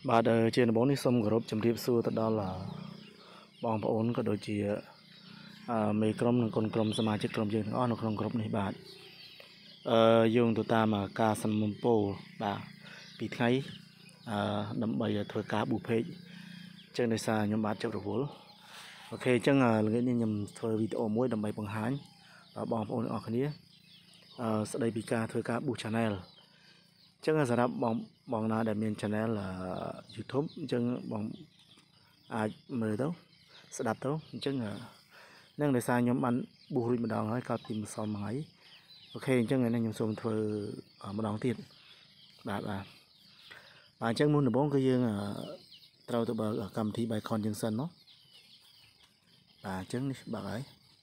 Bà trên bốn đi xông group chấm điệp xưa tất đó là bọn ổn có đôi chỉ mấyក្រុម conក្រុម សមាជិក ក្រុម យើង ទាំង អស់ នៅ ក្នុង ក្រុម នេះ បាទ យើង ទៅ តាម ការ សំណូមពរ បាទ ពី ថ្ងៃ ដើម្បី ធ្វើ ការ page ចឹង ដោយសារ ខ្ញុំ បាទ ជាប់ រវល់ អូខេ ចឹង ល្ងាច នេះ ខ្ញុំ ធ្វើ វីដេអូ មួយ ដើម្បី បង្ហាញ បងប្អូន ទាំង អស់ គ្នា ស្ដី ពី ការ ធ្វើ ការ channel ចឹង សម្រាប់ បង ណា ដែល មាន channel YouTube ចឹង បង អាច មើល ទៅ ស្ដាប់ ទៅ ចឹង នឹង ដោយសារ ខ្ញុំ បាន រួចម្ដង ហើយ កាល ពី ម្សិល មិញ អូខេ អញ្ចឹង ថ្ងៃ នេះ ខ្ញុំ សូម ធ្វើ ម្ដង ទៀត បាទ អញ្ចឹង មុន ដំបូង គឺ យើង ត្រូវ ទៅ បើក កម្មវិធី Bicon យើង សិន មក បាទ អញ្ចឹង នេះ បើក ហើយ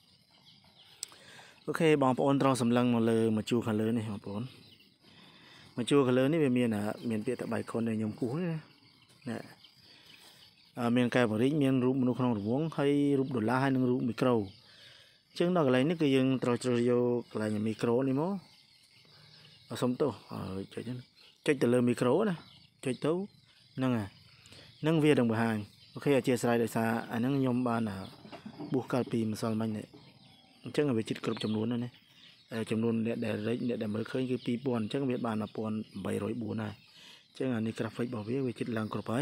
អូខេ បងប្អូន ត្រូវ សម្លឹង មក លើ មក ជួរ ខាង លើ នេះ បងប្អូន មក ជួរ ខាង លើ នេះ វា មាន មាន ពាក្យ ថា Bicon ដែល ខ្ញុំ គូស នេះ ណា មាន កែវ បរិច មាន រូប មនុស្ស ក្នុង រង្វង់ ហើយ រូប ដុល្លារ ហើយ នឹង រូប មីក្រូ ចឹង ដល់ កន្លែង នេះ គឺ យើង ត្រូវ ជ្រើស យក កន្លែង មីក្រូ នេះ មក សុំ ទោស ចុច ចុច ទៅ លើ មីក្រូ ណា ចុច ទៅ ហ្នឹង ហ្នឹង វា នឹង បង្ហាញ អូខេ អធិស្ឋាន ដោយសារ អា ហ្នឹង ខ្ញុំ បាន កាល ពី ម្សិល មិញ នេះ អញ្ចឹង វា ជិត គ្រប់ ចំនួន ហើយ ណា ចំនួន អ្នក ដែល អ្នក ដែល មើល ឃើញ គឺ 2000 អញ្ចឹង វា បាន 1804 ហើយ អញ្ចឹង អានេះ graphic របស់ វា វា ជិត ឡើង គ្រប់ ហើយ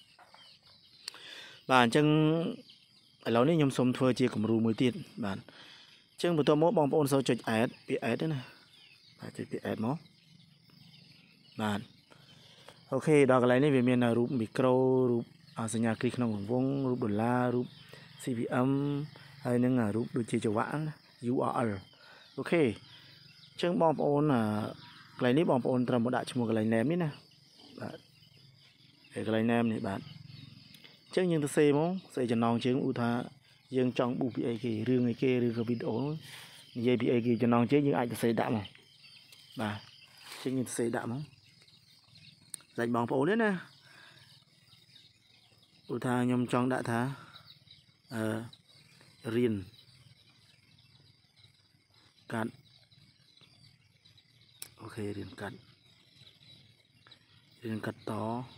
បាទ អញ្ចឹង ឥឡូវ នេះ ខ្ញុំ សូម ធ្វើ ជា គំរូ មួយ ទៀត បាទ អញ្ចឹង បន្ទាប់ មក បងប្អូន សូម ចុច add ពាក្យ add ណា បាទ ចុច ពាក្យ add មក បាទ អូខេ ដល់ កន្លែង នេះ វា មាន រូប មីក្រូ រូប សញ្ញា គ្រីស ក្នុង រង្វង់ រូប ដុល្លារ រូប CVM ហើយ នឹង រូប ដូចជា ចង្វាក់ URL អូខេ អញ្ចឹង បងប្អូន កន្លែង នេះ បងប្អូន ត្រូវ មក ដាក់ ឈ្មោះ កន្លែង name នេះ ណា បាទ កន្លែង name នេះ បាទ អញ្ចឹង យើង ទៅ សេ មក សេ ចំណង ជើង ឧទាហរណ៍ យើង ចង់ ពី អី គេ រឿង អី គេ ឬ ក៏ វីដេអូ និយាយ ពី អី គេ ចំណង ជើង យើង អាច ទៅ សេ ដាក់ មក បាទ អញ្ចឹង យើង ទៅ សេ ដាក់ មក សាច់ បងប្អូន នេះ ណា ឧទាហរណ៍ ខ្ញុំ ចង់ ដាក់ ថា រៀន កាត់ អូខេ រៀន កាត់ រៀន កាត់ ត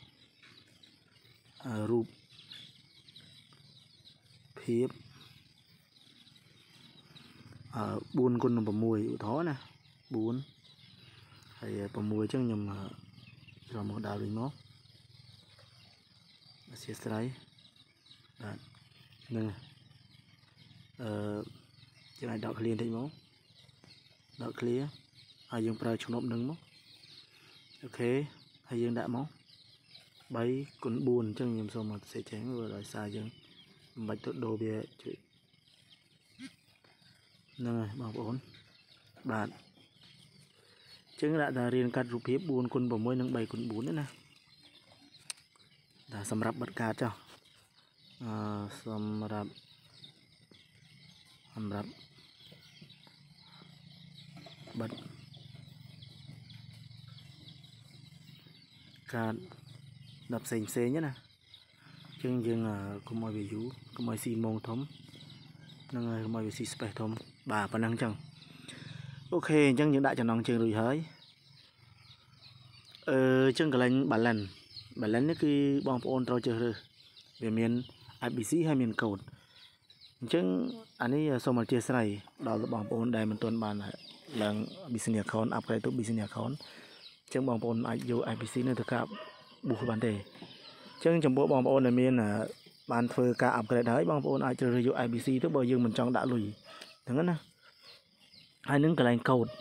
រូប ភាព 4 គុណ នឹង 6 ឧទាហរណ៍ ណា 4 ហើយ 6 ចឹង ខ្ញុំ ចូល មក ដល់ វិញ មក អធិស្ឋាន បាទ នឹង យើង អាច ដក clear បន្តិច មក ដក clear ហើយ យើង ប្រើ ជំនួប នឹង មក អូខេ ហើយ យើង ដាក់ មក 3 គុណ 4 អញ្ចឹង ខ្ញុំ សូម មក សេ ចេញ ដោយសារ យើង មិន បាច់ ទៅ ដូរ វា ជួយ ហ្នឹង ហើយ បងប្អូន បាទ អញ្ចឹង ដាក់ ថា រៀន កាត់ រូបភាព 4 គុណ 6 និង 3 គុណ 4 នេះ ណា បាទ សម្រាប់ បិទ កាត ចុះ សម្រាប់ បិទ កាត ដល់ ផ្សេង ណា អញ្ចឹង យើង កុំ ឲ្យ វា យូរ កុំ ឲ្យ ស៊ី ម៉ោង ធំ ហ្នឹង ហើយ កុំ ឲ្យ វា ស៊ី space ធំ បាទ ប៉ុណ្ណឹង ចឹង អូខេ អញ្ចឹង យើង ដាក់ ចំណង ជើង រួច ហើយ អញ្ចឹង កន្លែង balance នេះ គឺ បងប្អូន ត្រូវ ជ្រើសរើស វា មាន ABC ហើយ មាន code អញ្ចឹង អានេះ សូម អធិស្ឋាន ដល់ បងប្អូន ដែល មិន ទាន់ បាន ឡើង business account upgrade ទៅ business account អញ្ចឹង បងប្អូន អាច យក ABC នេះ ទៅ ការ បាន ទេ អញ្ចឹង ចំពោះ បងប្អូន ដែល មាន បាន ធ្វើ ការ upgrade ហើយ បងប្អូន អាច ជ្រើសរើស យក ABC ទៅ បើ យើង មិន ចង់ ដាក់ លុយ ហ្នឹង ណា ហើយ នឹង កន្លែង code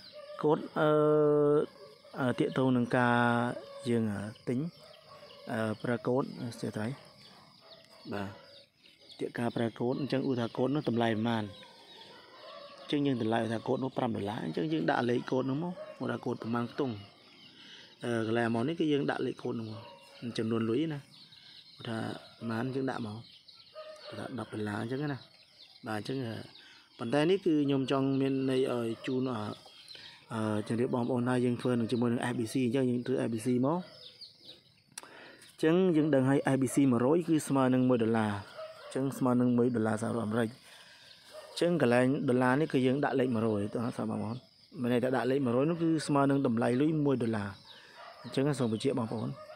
ទាក់ទង នឹង ការ យើង ទិញ ប្រើ code ស្ទើរ ត្រៃ បាទ ទាក់ ការ ប្រើ code អញ្ចឹង ឧទាហរណ៍ code នោះ តម្លៃ ប៉ុន្មាន អញ្ចឹង យើង តម្លៃ ថា code នោះ $5 អញ្ចឹង យើង ដាក់ លេខ code នោះ មក ថា code ប្រមាណ ខ្ទង់ កន្លែង amount នេះ គឺ យើង ដាក់ លេខ code នោះ មក ចំនួន លុយ ណា ថា ប្រមាណ យើង ដាក់ មក ថា $10 អញ្ចឹង ណា បាទ អញ្ចឹង ប៉ុន្តែ នេះ គឺ ខ្ញុំ ចង់ មាន ន័យ ឲ្យ ជូន ជំរាប បងប្អូន ថា យើង ធ្វើ នឹង ជាមួយ នឹង ABC អញ្ចឹង យើង ធ្វើ ABC មក អញ្ចឹង យើង ដឹង ហើយ ABC 100 គឺ ស្មើ នឹង $1 អញ្ចឹង ស្មើ នឹង $1 សហរដ្ឋអាមេរិក អញ្ចឹង កន្លែង ដុល្លារ នេះ គឺ យើង ដាក់ លេខ 100 ទៅ សាក បងប្អូន មាន ន័យ ថា ដាក់ លេខ 100 នោះ គឺ ស្មើ នឹង តម្លៃ លុយ $1 អញ្ចឹង សូម បញ្ជាក់ បងប្អូន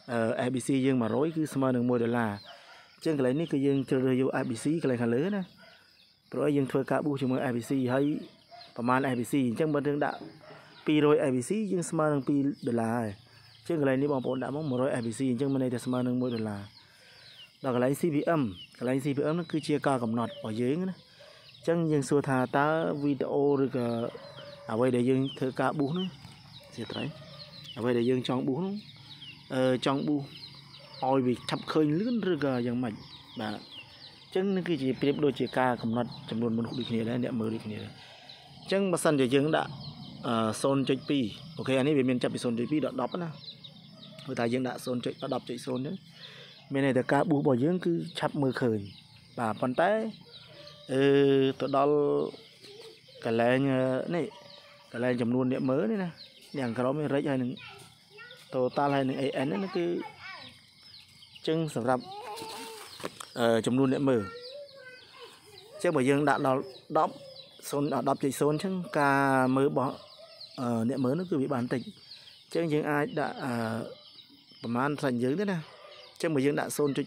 ABC យើង100គឺស្មើនឹង$1អញ្ចឹងកន្លែងនេះគឺយើងជ្រើសរើសយក ABC កន្លែងខាងលើណាព្រោះយើងធ្វើការប៊ូសជាមួយ ABC ហើយប្រមាណ ABC អញ្ចឹងបើយើងដាក់200 ABC យើងស្មើនឹង$2ហើយអញ្ចឹងកន្លែងនេះបងប្អូនដាក់មក100 ABC អញ្ចឹងមានន័យថាស្មើនឹង$1ដល់កន្លែង CPM កន្លែង CPM នោះគឺជាការកំណត់របស់យើងណាអញ្ចឹងយើងសួរថាតើវីដេអូឬក៏អ្វីដែលយើងធ្វើការប៊ូសនោះជាត្រៃអ្វីដែលយើងចង់ប៊ូសនោះចង់ប៊ូសឲ្យវាឆាប់ឃើញលឿនឬក៏យ៉ាងម៉េចបាទអញ្ចឹងនេះគឺជាប្រៀបដូចជាការកំណត់ចំនួនមនុស្សដូចគ្នាដែរអ្នកមើលដូចគ្នាដែរអញ្ចឹងបើសិនជាយើងដាក់0.2 អូខេអានេះវាមានចាប់ពី0.2ដល់10ណាព្រោះតែយើងដាក់0.10.0 ហ្នឹងមានន័យថាការប៊ូសរបស់យើងគឺឆាប់មើលឃើញបាទប៉ុន្តែទៅដល់កន្លែងនេះកន្លែងចំនួនអ្នកមើលនេះណាអ្នកក្រមរិចហើយនឹង total ហើយនឹង AN នេះគឺចឹងសម្រាប់ចំនួនអ្នកមើលចឹងបើយើងដាក់ដល់10.0 អញ្ចឹងការមើលរបស់អ្នកមើលនោះគឺវាបានតិចចឹងយើងអាចដាក់ប្រហែលផ្សេងយើងទេណាចឹងបើយើងដាក់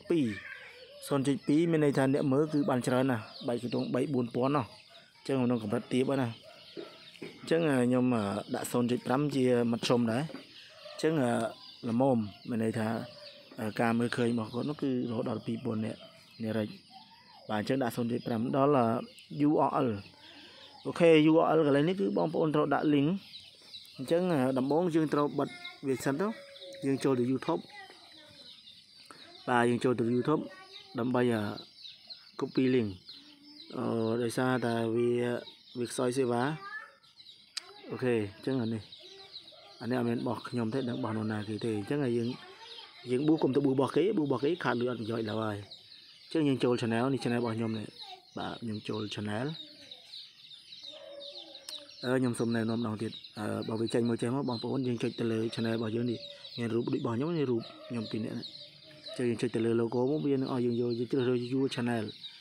0.2 មានន័យថាអ្នកមើលគឺបានច្រើនណាស់3គឺ3 4,000ណោះចឹងក្នុងកម្រិតទាបណាអញ្ចឹងខ្ញុំដាក់ 0.5 ជាមធ្យមដែរអញ្ចឹងល្មមមានន័យថាការមើលឃើញរបស់គាត់នោះគឺរហូតដល់ 2,000 នាក់នេះរិចបាទអញ្ចឹងដាក់ 0.5 ដល់ URL អូខេ URL កន្លែងនេះគឺបងប្អូនត្រូវដាក់ link អញ្ចឹងដំបូងយើងត្រូវបិទវាសិនទៅយើងចូលទៅ YouTube បាទយើងចូលទៅ YouTube ដើម្បីcopy link ដោយសារតែវាខ្សោយសេវាអូខេអញ្ចឹងអានេះអត់មានបោះខ្ញុំទេដឹងបោះនរណាគេទេអញ្ចឹងយើងប៊ូកុំទៅប៊ូរបស់គេខាតលឿនអត់ប្រយោជន៍ឡើយហើយអញ្ចឹងយើងចូល channel នេះ channel របស់ខ្ញុំនេះបាទខ្ញុំចូល channel ខ្ញុំសុំណែនាំម្ដងទៀតបើវាចេញមកបងប្អូនយើងចុចទៅលើ channel របស់យើងនេះមានរូបដូចរបស់ខ្ញុំនេះរូបខ្ញុំពីរនាក់នេះចុចទៅលើ logo មកវានឹងឲ្យយើងយកជ្រើសរើស your channel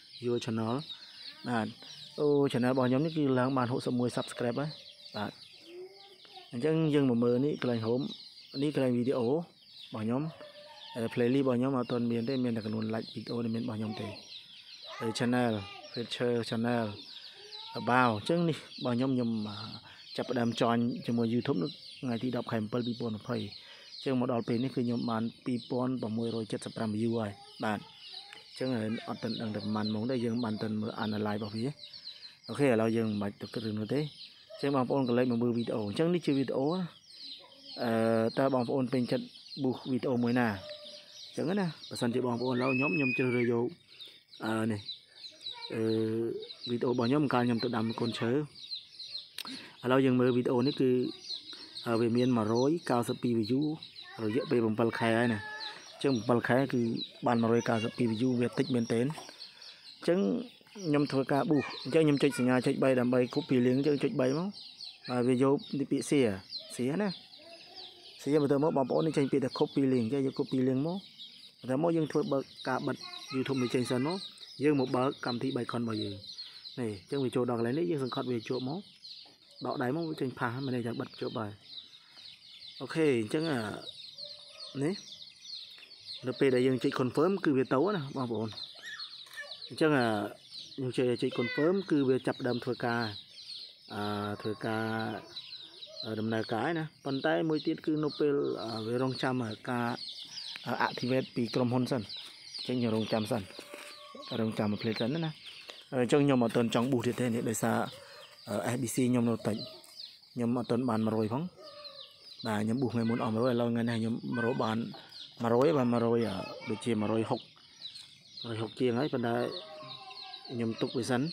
បាទអូ channel របស់ខ្ញុំនេះគឺឡើងបាន61 subscribe ហើយបាទអញ្ចឹងយើងមកមើលនេះកន្លែង home នេះកន្លែង video របស់ខ្ញុំplaylist របស់ខ្ញុំអត់ទាន់មានទេមានតែចំនួន like video នេះមានរបស់ខ្ញុំទេchannel feature channel about អញ្ចឹងនេះរបស់ខ្ញុំចាប់ផ្ដើម join ជាមួយ YouTube នោះថ្ងៃទី10 ខែ 7 2020 អញ្ចឹងមកដល់ពេលនេះគឺខ្ញុំបាន 2675 view ហើយបាទអញ្ចឹងអត់ទាន់ដឹងតែប្រហែលម៉ោងទេយើងបានតែមើល analyze របស់វាអូខេឥឡូវយើងមិនបាច់ទៅគិតរឿងនោះទេអញ្ចឹងបងប្អូនកន្លែងមកមើលវីដេអូអញ្ចឹងនេះជាវីដេអូតើបងប្អូនពេញចិត្ត boost វីដេអូមួយណាអញ្ចឹងណាបើសិនជាបងប្អូនឡើយខ្ញុំជ្រើសរើសយកនេះវីដេអូរបស់ខ្ញុំកាលខ្ញុំទៅដាំកូនឈើឥឡូវយើងមើលវីដេអូនេះគឺវាមាន192 view រយៈពេល7 ខែហើយណាអញ្ចឹង7 ខែគឺបាន192 view វាតិចមែនទែនអញ្ចឹងខ្ញុំធ្វើការប៊ូសអញ្ចឹងខ្ញុំចុចសញ្ញាចុច3ដើម្បី copy link អញ្ចឹងចុច3មកហើយវាយកពាក្យ share ណា share មកទៅមកបងប្អូននេះចេញពាក្យថា copy link ចេះយក copy link មកតែមកយើងធ្វើបើកការបិទ YouTube នេះចេញសិនមកយើងមកបើកកម្មវិធី Bicon របស់យើងនេះអញ្ចឹងវាចូលដល់កន្លែងនេះយើងសង្កត់វាជាប់មកដកដៃមកវាចេញផាសមិនន័យថាបិទជាប់ហើយអូខេអញ្ចឹងនេះនៅពេលដែលយើងចុច confirm គឺវាទៅណាបងប្អូនអញ្ចឹងខ្ញុំចុច confirm គឺវាចាប់ផ្ដើមធ្វើការដំណើរការណាប៉ុន្តែមួយទៀតគឺនៅពេលវារងចាំការ activate ពីក្រុមហ៊ុនសិនអញ្ចឹងយើងរងចាំសិនរងចាំ play សិនណាអញ្ចឹងខ្ញុំអត់ទាន់ចង់ boost ទៀតទេនេះដោយសារ SBC ខ្ញុំនៅតិចខ្ញុំអត់ទាន់បាន100ផងបាទខ្ញុំ boost ថ្ងៃមុនអស់100ឥឡូវថ្ងៃនេះខ្ញុំ100បាន100បាទ100ដូចជា160ជាងហើយប៉ុន្តែខ្ញុំទុកវាសិន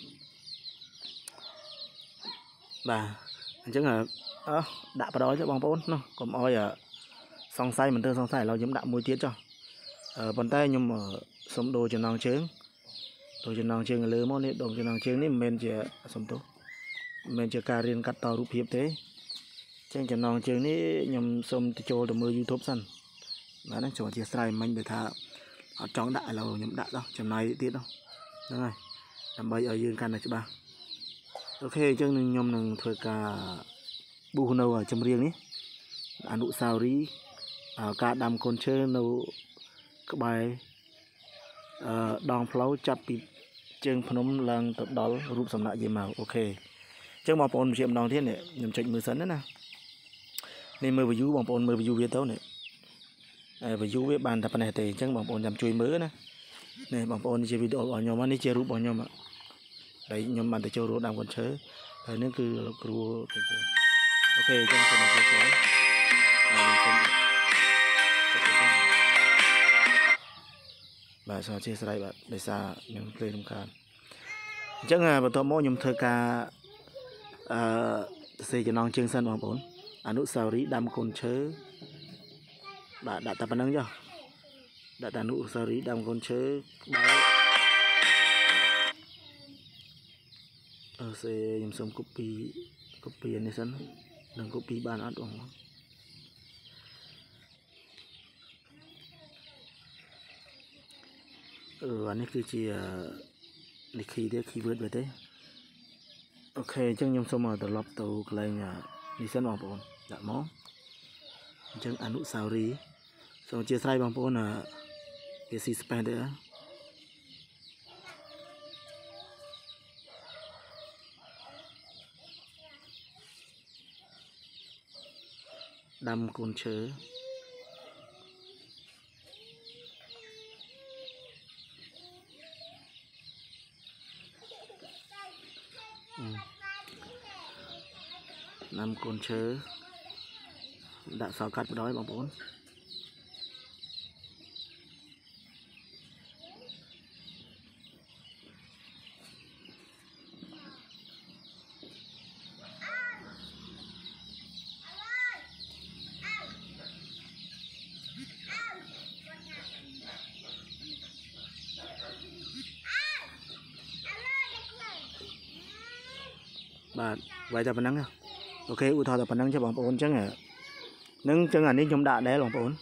បាទអញ្ចឹងដាក់បដ ចុះបងប្អូននោះកុំអោយសង្ស័យមិនទៅសង្ស័យឥឡូវខ្ញុំដាក់មួយទៀតចុះប៉ុន្តែខ្ញុំសុំដូរចំណងជើងលើមកនេះដូរចំណងជើងនេះមិនមែនជាសំទោសមិនមែនជាការរៀនកាត់តរូបភាពទេអញ្ចឹងចំណងជើងនេះខ្ញុំសុំទៅចូលទៅមើល YouTube សិនបាទហ្នឹងចូលអធិស្ឋានមិញបើថាអត់ចង់ដាក់ឥឡូវខ្ញុំដាក់ដល់ចំណាយទៀតហ្នឹងហើយដើម្បីឲ្យយើងកាន់តែច្បាស់អូខេអញ្ចឹងខ្ញុំនឹងធ្វើការប៊ូសនៅចម្រៀងនេះអនុស្សាវរីយ៍ការដាំកូនឈើនៅក្បែរដងផ្លូវចាប់ពីជើងភ្នំឡើងទៅដល់រូបសំណាក់យាយម៉ៅអូខេអញ្ចឹងបងប្អូនជាម្ដងទៀតនេះខ្ញុំចុចមើលសិនណានេះមើល view បងប្អូនមើល view វាទៅនេះview វាបានតែប៉ុណ្ណេះទេអញ្ចឹងបងប្អូនចាំជួយមើលណានេះបងប្អូននេះជាវីដេអូរបស់ខ្ញុំនេះជារូបរបស់ខ្ញុំហើយខ្ញុំបានទៅចូលរួមដាំកូនឈើហើយនេះគឺលោកគ្រូអូខេអញ្ចឹងសូមអរគុណខ្ញុំបាទសូមអធិស្ឋានបាទដោយសារខ្ញុំភ្លេចរំខានអញ្ចឹងបន្ទាប់មកខ្ញុំធ្វើការសរសេរចំណងជើងសិនបងប្អូនអនុស្សាវរីយ៍ដាំកូនឈើបាទដាក់តែប៉ុណ្្នឹងចុះដាក់តែអនុស្សាវរីយ៍ដាំកូនឈើបាទខ្ញុំសូម copy នេះសិននឹង copy បានអត់បងអានេះគឺជាលិខិត keyword វាទេអូខេអញ្ចឹងខ្ញុំសូមត្រឡប់ទៅកន្លែងនេះសិនបងប្អូនដាក់មកអញ្ចឹងអនុស្សាវរីយ៍សូមអធិស្ឋានបងប្អូនវាស៊ី space ទេដាំកូនឈើដាំកូនឈើដាក់សោកាត់បដ ாய் បងប្អូនបាទវាយតែប៉ុណ្ណឹងអូខេឧទាហរណ៍តែប៉ុណ្ណឹងចុះបងប្អូនអញ្ចឹងនឹងអញ្ចឹងអានេះខ្ញុំដាក់ដែរបងប្អូន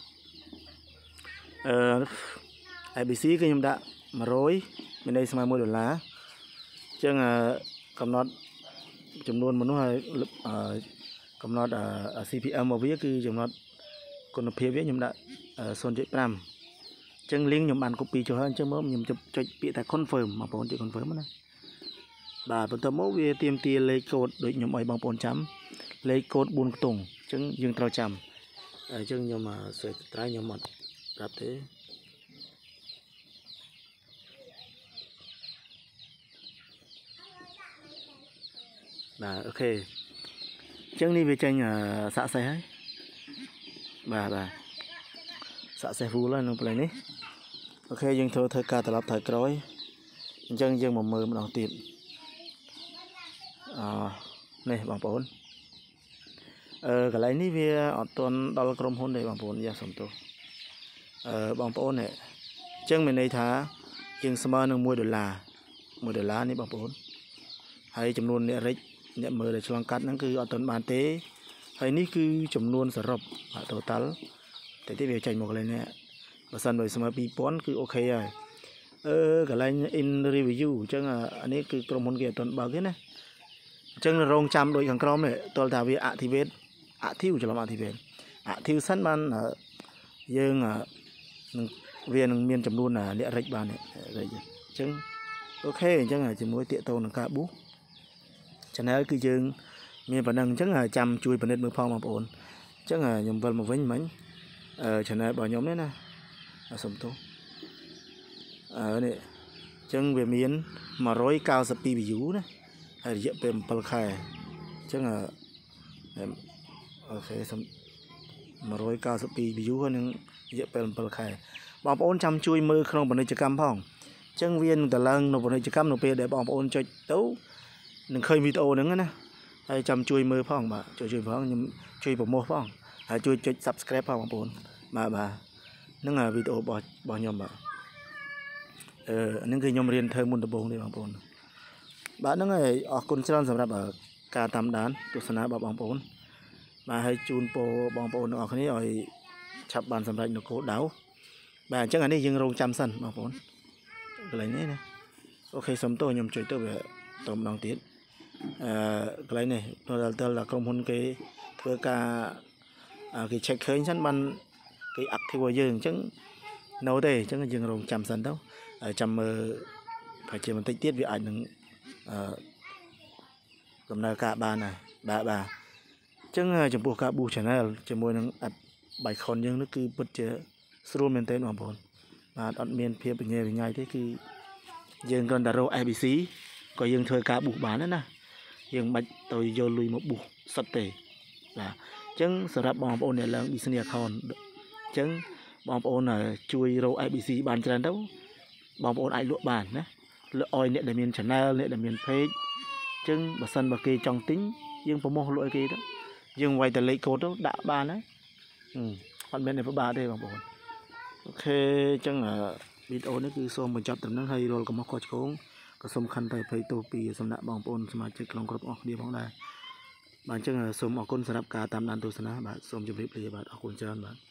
ABC គឺខ្ញុំដាក់100មានន័យស្មើ$1អញ្ចឹងកំណត់ចំនួនមនុស្សហើយកំណត់CPM របស់វាគឺចំណត់គុណភាពវាខ្ញុំដាក់ 0.5 អញ្ចឹង link ខ្ញុំបាន copy ចុះហើយអញ្ចឹងមកខ្ញុំចុចពាក្យតែ confirm បងប្អូនចុច confirm ណាបាទបន្ទាប់មកវាទាមទារលេខកូដដូចខ្ញុំឲ្យបងប្អូនចាំលេខកូដ4ខ្ទង់អញ្ចឹងយើងត្រូវចាំអញ្ចឹងខ្ញុំសេត្រៃខ្ញុំអត់ប្រាប់ទេបាទអូខេអញ្ចឹងនេះវាចេញសាក់សេះហើយបាទសាក់សេះ full ហើយនៅកន្លែងនេះអូខេយើងធ្វើការត្រឡប់ថយក្រោយអញ្ចឹងយើងមកមើលម្ដងទៀតនេះបងប្អូនកន្លែងនេះវាអត់ទាន់ដល់ក្រុមហ៊ុនទេបងប្អូនយ៉ាសុំទោសបងប្អូននេះអញ្ចឹងមានន័យថាយើងស្មើនឹង$1$1នេះបងប្អូនហើយចំនួនអ្នកមើលដែលឆ្លងកាត់ហ្នឹងគឺអត់ទាន់បានទេហើយនេះគឺចំនួនសរុប total តែទីវាចេញមកកន្លែងនេះបើសិនបើស្មើ2000គឺអូខេហើយកន្លែង in review អញ្ចឹងអានេះគឺក្រុមហ៊ុនគេអត់ទាន់បើកទេណាអញ្ចឹងរងចាំដូចខាងក្រោមនេះតើថាវា activate ច្រឡំ active សិនបានយើងនឹងវានឹងមានចំនួនអ្នករិចបានរិចអញ្ចឹងអូខេអញ្ចឹងជាមួយតាកតងនឹងការប៊ូស channel គឺយើងមានប៉ុណ្ណឹងអញ្ចឹងចាំជួយពិនិត្យមើលផងបងប្អូនអញ្ចឹងខ្ញុំវិលមកវិញមិញchannel របស់ខ្ញុំនេះណាសុំទោសនេះអញ្ចឹងវាមាន192 view ណាហើយរយៈពេល7ខែអញ្ចឹងអូខេសុំ192 view ហើយនឹងរយៈពេល7ខែបងប្អូនចាំជួយមើលក្នុងពាណិជ្ជកម្មផងអញ្ចឹងវានឹងតឡើងនៅពាណិជ្ជកម្មនៅពេលដែលបងប្អូនចុចទៅនឹងឃើញវីដេអូហ្នឹងណាហើយចាំជួយមើលផងបាទជួយផងខ្ញុំជួយប្រមូលផងហើយជួយចុច subscribe ផងបងប្អូនបាទហ្នឹងវីដេអូរបស់ខ្ញុំបាទហ្នឹងគឺខ្ញុំរៀនធ្វើមុនដំបូងនេះបងប្អូនបាទហ្នឹងហើយអរគុណច្រើនសម្រាប់ការតាមដានទស្សនារបស់បងប្អូនបាទហើយជូនពរបងប្អូនទាំងអស់គ្នាឲ្យឆាប់បានសម្រេចនូវគោលដៅបាទអញ្ចឹងអានេះយើងរងចាំសិនបងប្អូនកន្លែងនេះណាអូខេសុំទោសខ្ញុំជួយទៅវាតម្ដងទៀតកន្លែងនេះដល់ក្រុមហ៊ុនគេធ្វើការគេ check ឃើញសិនបាន cái active của dương chẳng nấu đây chẳng dương rồng chăm sân đâu chăm phải chỉ một tích tiết vì ảnh đừng cầm nào cả bà này bà chẳng chăm buộc cả bù chả này chỉ môi năng bài con dương nó cứ bật chế sưu miền tây mà bốn mà đoạn miền phía bên nhẹ nhảy thế cứ dương còn đặt rô ABC có dương thôi cả bù bán nữa nè dương bạch tôi vô lùi một bù sắp tệ là chẳng sởรับbom ôn này là business account chẳng bom ôn là chui rô ABC bán cho đâu bom ôn ai lụa bàn nhé lựa oi nè là miền channel nè là miền page chẳng bà sân bà kia trong tính dương có mua lỗi kia đó dương quay tờ lấy code đó đã bàn đấy còn bên này có ba đây bom ôn ok chẳng là video này cứ xôm mình chọn tầm năng hay rồi có một coi cũng có xôm khăn tay phải tô pì xôm đã bom ôn xôm mà chơi lòng cọp ọc đi bóng đây bạn chẳng là xôm ở con sập cả tam đàn tu sana bạn xôm chụp clip bạn ở con chơi bạn